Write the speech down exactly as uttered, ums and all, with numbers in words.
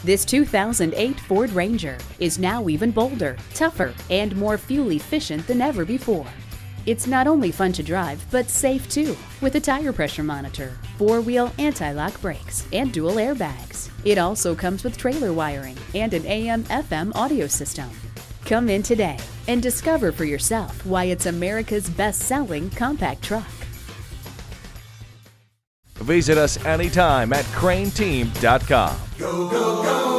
This two thousand eight Ford Ranger is now even bolder, tougher, and more fuel efficient than ever before. It's not only fun to drive, but safe too, with a tire pressure monitor, four-wheel anti-lock brakes, and dual airbags. It also comes with trailer wiring and an A M F M audio system. Come in today and discover for yourself why it's America's best-selling compact truck. Visit us anytime at crane team dot com. Go, go, go!